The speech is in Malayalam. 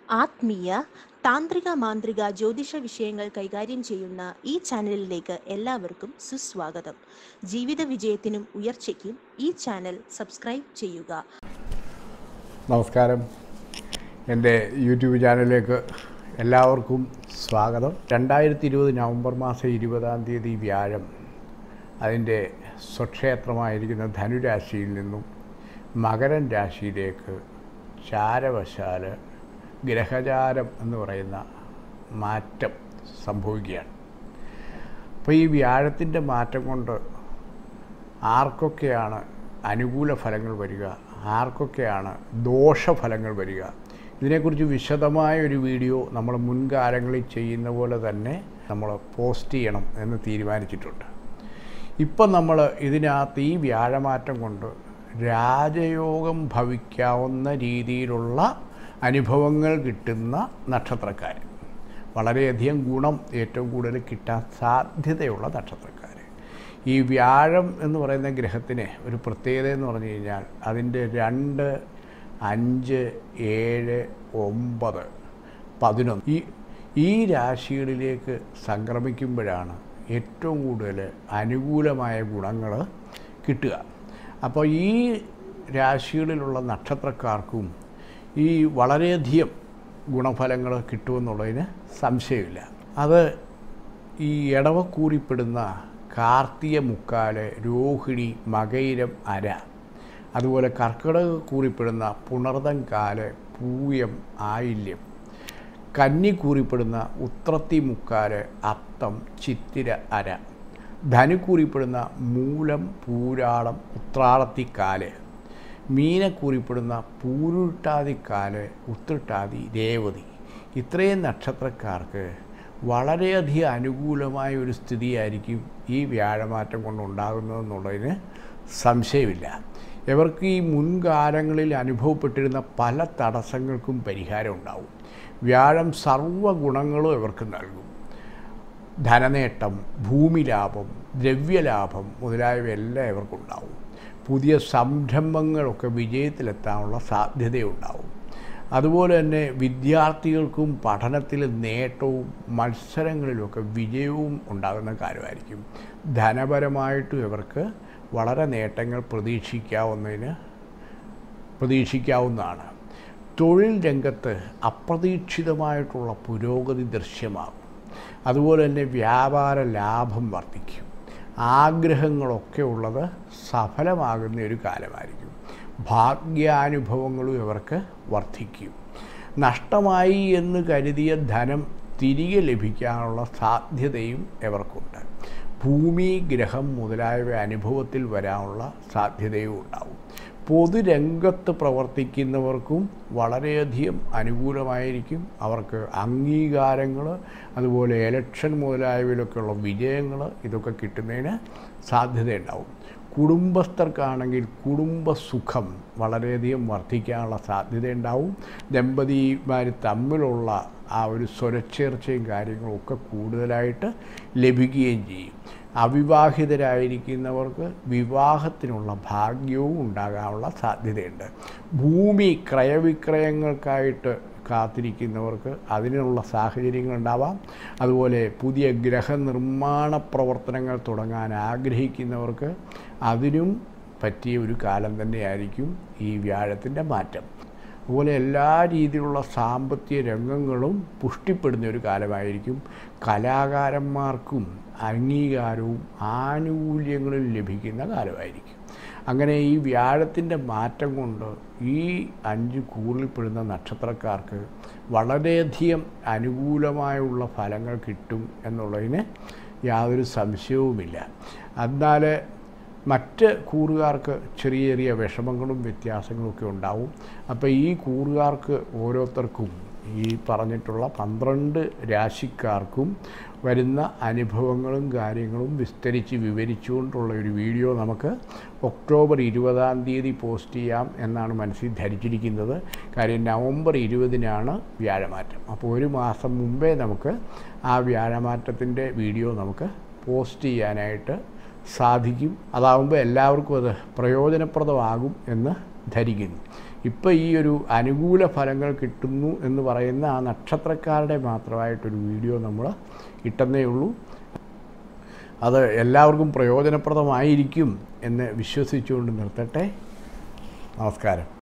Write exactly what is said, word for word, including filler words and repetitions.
ആത്മീയ താന്ത്രിക മാന്ത്രിക ജ്യോതിഷ വിഷയങ്ങൾ കൈകാര്യം ചെയ്യുന്ന ഈ ചാനലിലേക്ക് എല്ലാവർക്കും സുസ്വാഗതം. ജീവിത വിജയത്തിനും ഉയർച്ചയ്ക്കും ഈ ചാനൽ സബ്സ്ക്രൈബ് ചെയ്യുക. നമസ്കാരം. എൻ്റെ യൂട്യൂബ് ചാനലിലേക്ക് എല്ലാവർക്കും സ്വാഗതം. രണ്ടായിരത്തി ഇരുപത് നവംബർ മാസം ഇരുപതാം തീയതി വ്യാഴം അതിൻ്റെ സ്വക്ഷേത്രമായിരിക്കുന്ന ധനുരാശിയിൽ നിന്നും മകരം രാശിയിലേക്ക് ചാരവശാൽ ഗ്രഹചാരം എന്ന് പറയുന്ന മാറ്റം സംഭവിക്കുകയാണ്. അപ്പോൾ ഈ വ്യാഴത്തിൻ്റെ മാറ്റം കൊണ്ട് ആർക്കൊക്കെയാണ് അനുകൂല ഫലങ്ങൾ വരിക, ആർക്കൊക്കെയാണ് ദോഷഫലങ്ങൾ വരിക, ഇതിനെക്കുറിച്ച് വിശദമായ ഒരു വീഡിയോ നമ്മൾ മുൻകാലങ്ങളിൽ ചെയ്യുന്ന പോലെ തന്നെ നമ്മൾ പോസ്റ്റ് ചെയ്യണം എന്ന് തീരുമാനിച്ചിട്ടുണ്ട്. ഇപ്പം നമ്മൾ ഇതിനകത്ത് ഈ വ്യാഴമാറ്റം കൊണ്ട് രാജയോഗം ഭവിക്കാവുന്ന രീതിയിലുള്ള അനുഭവങ്ങൾ കിട്ടുന്ന നക്ഷത്രക്കാർ, വളരെയധികം ഗുണം ഏറ്റവും കൂടുതൽ കിട്ടാൻ സാധ്യതയുള്ള നക്ഷത്രക്കാർ. ഈ വ്യാഴം എന്ന് പറയുന്ന ഗ്രഹത്തിന് ഒരു പ്രത്യേകത എന്ന് പറഞ്ഞു കഴിഞ്ഞാൽ അതിൻ്റെ രണ്ട്, അഞ്ച്, ഏഴ്, ഒമ്പത്, പതിനൊന്ന് ഈ ഈ രാശികളിലേക്ക് സംക്രമിക്കുമ്പോഴാണ് ഏറ്റവും കൂടുതൽ അനുകൂലമായ ഗുണങ്ങൾ കിട്ടുക. അപ്പോൾ ഈ രാശികളിലുള്ള നക്ഷത്രക്കാർക്കും ഈ വളരെയധികം ഗുണഫലങ്ങൾ കിട്ടുമെന്നുള്ളതിന് സംശയമില്ല. അത് ഈ ഇടവക്കൂറിപ്പെടുന്ന കാർത്തിക മുക്കാല്, രോഹിണി, മകയിരം, അര, അതുപോലെ കർക്കിടക കൂറിപ്പെടുന്ന പുണർതം കാല്, പൂയം, ആയില്യം, കന്നി കൂറിപ്പെടുന്ന ഉത്രത്തി മുക്കാല്, അത്തം, ചിത്തിര, അര, ധനുക്കൂറിപ്പെടുന്ന മൂലം, പൂരാളം, ഉത്രാടത്തിക്കാല്, മീനക്കൂറിപ്പെടുന്ന പൂരുട്ടാതിക്കാല്, ഉത്രട്ടാതി, രേവതി. ഇത്രയും നക്ഷത്രക്കാർക്ക് വളരെയധികം അനുകൂലമായ ഒരു സ്ഥിതിയായിരിക്കും ഈ വ്യാഴമാറ്റം കൊണ്ടുണ്ടാകുന്നതെന്നുള്ളതിന് സംശയമില്ല. ഇവർക്ക് ഈ മുൻകാലങ്ങളിൽ അനുഭവപ്പെട്ടിരുന്ന പല തടസ്സങ്ങൾക്കും പരിഹാരം ഉണ്ടാവും. വ്യാഴം സർവ്വ ഗുണങ്ങളും ഇവർക്ക് നൽകും. ധനനേട്ടം, ഭൂമിലാഭം, ദ്രവ്യലാഭം മുതലായവയെല്ലാം ഇവർക്കുണ്ടാവും. പുതിയ സംരംഭങ്ങളൊക്കെ വിജയത്തിലെത്താനുള്ള സാധ്യതയുണ്ടാവും. അതുപോലെ തന്നെ വിദ്യാർത്ഥികൾക്കും പഠനത്തിൽ നേട്ടവും മത്സരങ്ങളിലുമൊക്കെ വിജയവും ഉണ്ടാകുന്ന കാര്യമായിരിക്കും. ധനപരമായിട്ടും ഇവർക്ക് വളരെ നേട്ടങ്ങൾ പ്രതീക്ഷിക്കാവുന്നതിന് പ്രതീക്ഷിക്കാവുന്നതാണ്. തൊഴിൽ രംഗത്ത് അപ്രതീക്ഷിതമായിട്ടുള്ള പുരോഗതി ദൃശ്യമാകും. അതുപോലെ തന്നെ വ്യാപാര ലാഭം വർദ്ധിക്കും. ആഗ്രഹങ്ങളൊക്കെ ഉള്ളത് സഫലമാകുന്ന ഒരു കാലമായിരിക്കും. ഭാഗ്യാനുഭവങ്ങളും ഇവർക്ക് വർദ്ധിക്കും. നഷ്ടമായി എന്ന് കരുതിയ ധനം തിരികെ ലഭിക്കാനുള്ള സാധ്യതയും ഇവർക്കുണ്ട്. ഭൂമി, ഗ്രഹം മുതലായവ അനുഭവത്തിൽ വരാനുള്ള സാധ്യതയും ഉണ്ടാവും. പൊതുരംഗത്ത് പ്രവർത്തിക്കുന്നവർക്കും വളരെയധികം അനുകൂലമായിരിക്കും. അവർക്ക് അംഗീകാരങ്ങൾ, അതുപോലെ എലക്ഷൻ മുതലായവയിലൊക്കെയുള്ള വിജയങ്ങൾ ഇതൊക്കെ കിട്ടുന്നതിന് സാധ്യതയുണ്ടാവും. കുടുംബസ്ഥർക്കാണെങ്കിൽ കുടുംബസുഖം വളരെയധികം വർദ്ധിക്കാനുള്ള സാധ്യതയുണ്ടാവും. ദമ്പതിമാർ തമ്മിലുള്ള ആ ഒരു സ്വരച്ചേർച്ചയും കാര്യങ്ങളും ഒക്കെ കൂടുതലായിട്ട് ലഭിക്കുകയും ചെയ്യും. അവിവാഹിതരായിരിക്കുന്നവർക്ക് വിവാഹത്തിനുള്ള ഭാഗ്യവും ഉണ്ടാകാനുള്ള സാധ്യതയുണ്ട്. ഭൂമി ക്രയവിക്രയങ്ങൾക്കായിട്ട് കാത്തിരിക്കുന്നവർക്ക് അതിനുള്ള സാഹചര്യങ്ങളുണ്ടാവാം. അതുപോലെ പുതിയ ഗ്രഹനിർമ്മാണ പ്രവർത്തനങ്ങൾ തുടങ്ങാൻ ആഗ്രഹിക്കുന്നവർക്ക് അതിനും പറ്റിയ ഒരു കാലം തന്നെയായിരിക്കും ഈ വ്യാഴത്തിൻ്റെ മാറ്റം. അതുപോലെ എല്ലാ രീതിയിലുള്ള സാമ്പത്തിക രംഗങ്ങളും പുഷ്ടിപ്പെടുന്ന ഒരു കാലമായിരിക്കും. കലാകാരന്മാർക്കും അംഗീകാരവും ആനുകൂല്യങ്ങളും ലഭിക്കുന്ന കാലമായിരിക്കും. അങ്ങനെ ഈ വ്യാഴത്തിൻ്റെ മാറ്റം കൊണ്ട് ഈ അഞ്ച് കൂറിൽപ്പെടുന്ന നക്ഷത്രക്കാർക്ക് വളരെയധികം അനുകൂലമായുള്ള ഫലങ്ങൾ കിട്ടും എന്നുള്ളതിന് യാതൊരു സംശയവുമില്ല. എന്നാൽ മറ്റ് കൂറുകാർക്ക് ചെറിയ ചെറിയ വിഷമങ്ങളും വ്യത്യാസങ്ങളും ഒക്കെ ഉണ്ടാവും. അപ്പോൾ ഈ കൂറുകാർക്ക് ഓരോരുത്തർക്കും ഈ പറഞ്ഞിട്ടുള്ള പന്ത്രണ്ട് രാശിക്കാർക്കും വരുന്ന അനുഭവങ്ങളും കാര്യങ്ങളും വിസ്തരിച്ച് വിവരിച്ചുകൊണ്ടുള്ള ഒരു വീഡിയോ നമുക്ക് ഒക്ടോബർ ഇരുപതാം തീയതി പോസ്റ്റ് ചെയ്യാം എന്നാണ് മനസ്സിൽ ധരിച്ചിരിക്കുന്നത്. കാര്യം നവംബർ ഇരുപതിനാണ് വ്യാഴമാറ്റം. അപ്പോൾ ഒരു മാസം മുമ്പേ നമുക്ക് ആ വ്യാഴമാറ്റത്തിൻ്റെ വീഡിയോ നമുക്ക് പോസ്റ്റ് ചെയ്യാനായിട്ട് സാധിക്കും. അതാകുമ്പോൾ എല്ലാവർക്കും അത് പ്രയോജനപ്രദമാകും എന്ന് ധരിക്കുന്നു. ഇപ്പോൾ ഈ ഒരു അനുകൂല ഫലങ്ങൾ കിട്ടുന്നു എന്ന് പറയുന്ന ആ നക്ഷത്രക്കാരുടെ മാത്രമായിട്ടൊരു വീഡിയോ നമ്മൾ ഇട്ടെന്നേ ഉള്ളൂ. അത് എല്ലാവർക്കും പ്രയോജനപ്രദമായിരിക്കും എന്ന് വിശ്വസിച്ചുകൊണ്ട് നിർത്തട്ടെ. നമസ്കാരം.